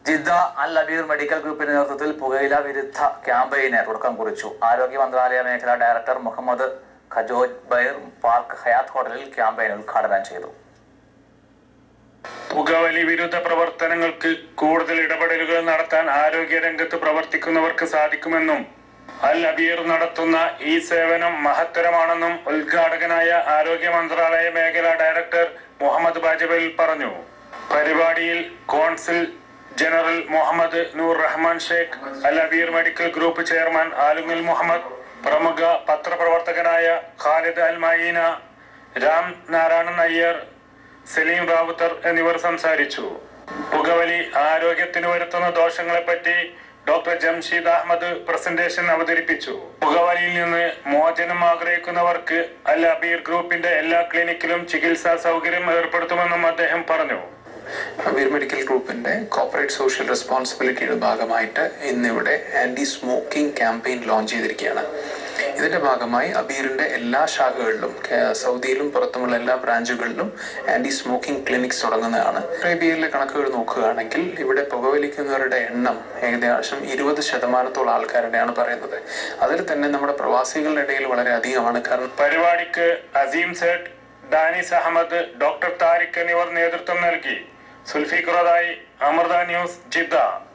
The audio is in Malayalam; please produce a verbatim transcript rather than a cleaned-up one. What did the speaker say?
ജിദ്ദ അൽ അബീർ മെഡിക്കൽ ഗ്രൂപ്പിന്റെ നേതൃത്വത്തിൽ പുകയില വിരുദ്ധ ക്യാമ്പയിന് തുടക്കം കുറിച്ചു. ആരോഗ്യ മന്ത്രാലയ മേഖലാ ഡയറക്ടർ മുഹമ്മദ് ഖജോജ് ബൈർ പാർക്ക് ഹയാത്ത് ഹോട്ടലിൽ ക്യാമ്പയിൻ ഉദ്ഘാടനം ചെയ്തു. പുകവലി വിരുദ്ധ പ്രവർത്തനങ്ങൾക്ക് കൂടുതൽ ഇടപെടലുകൾ നടത്താൻ ആരോഗ്യ രംഗത്ത് പ്രവർത്തിക്കുന്നവർക്ക് സാധിക്കുമെന്നും അൽ അബീർ നടത്തുന്ന ഈ സേവനം മഹത്തരമാണെന്നും ഉദ്ഘാടകനായ ആരോഗ്യ മന്ത്രാലയ മേഖലാ ഡയറക്ടർ മുഹമ്മദ് ബാജബൽ പറഞ്ഞു. പരിപാടിയിൽ consul general Mohammed Noor Rahman Sheikh, Al Abeer medical group chairman Alungal Mohammed, പ്രമുഖ പത്രപ്രവർത്തകനായ ഖാലിദ് അൽ മയീന, രാം നാരായണൻ അയ്യർ, സലീം റാവുത്തർ എന്നിവർ സംസാരിച്ചു. പുകവലി ആരോഗ്യത്തിന് വരുത്തുന്ന ദോഷങ്ങളെപ്പറ്റി ഡോക്ടർ ജംഷീദ് അഹമ്മദ് പ്രസന്റേഷൻ അവതരിപ്പിച്ചു. പുകവലിയിൽ നിന്ന് മോചനം ആഗ്രഹിക്കുന്നവർക്ക് അൽ അബീർ ഗ്രൂപ്പിന്റെ എല്ലാ ക്ലിനിക്കിലും ചികിത്സാ സൗകര്യം ഏർപ്പെടുത്തുമെന്നും അദ്ദേഹം പറഞ്ഞു. അബീർ മെഡിക്കൽ ഗ്രൂപ്പിന്റെ കോർപ്പറേറ്റ് സോഷ്യൽ റെസ്പോൺസിബിലിറ്റിയുടെ ഭാഗമായിട്ട് ഇന്നിവിടെ ആന്റി സ്മോക്കിംഗ് ക്യാമ്പയിൻ ലോഞ്ച് ചെയ്തിരിക്കുകയാണ്. ഇതിന്റെ ഭാഗമായി അബീറിന്റെ എല്ലാ ശാഖകളിലും, സൗദിയിലും പുറത്തുമുള്ള എല്ലാ ബ്രാഞ്ചുകളിലും ആന്റി സ്മോക്കിംഗ് ക്ലിനിക്സ് തുടങ്ങുന്നതാണ്. അറേബ്യയിലെ കണക്കുകൾ നോക്കുകയാണെങ്കിൽ ഇവിടെ പുകവലിക്കുന്നവരുടെ എണ്ണം ഏകദേശം ഇരുപത് ശതമാനത്തോളം ആൾക്കാരുടെയാണ് പറയുന്നത്. അതിൽ തന്നെ നമ്മുടെ പ്രവാസികളുടെ ഇടയിൽ വളരെ അധികമാണ്. കാരണം പരിപാടിക്ക് അസീം സേഠ്, ഡാനിസ് അഹമ്മദ്, ഡോക്ടർ താരിഖ് എന്നിവർ നേതൃത്വം നൽകി. സുൽഫിഖുറദായി, അമൃത ന്യൂസ്, ജിദ്ദ.